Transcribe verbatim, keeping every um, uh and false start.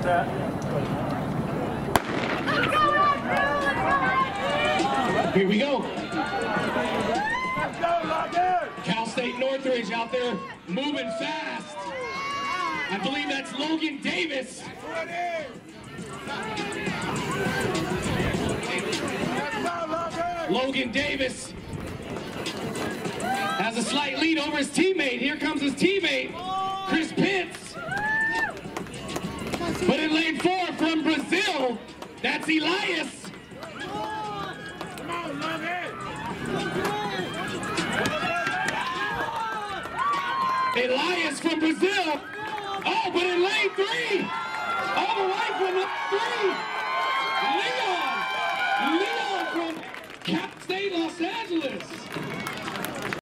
Here we go. Cal State Northridge out there moving fast. I believe that's Logan Davis. Logan Davis has a slight lead over his teammate. Here comes his teammate, Chris Pitts. But in lane four from Brazil, that's Elias. Elias from Brazil. Oh, but in lane three, all the way from lane three, Leon. Leon from Cal State Los Angeles.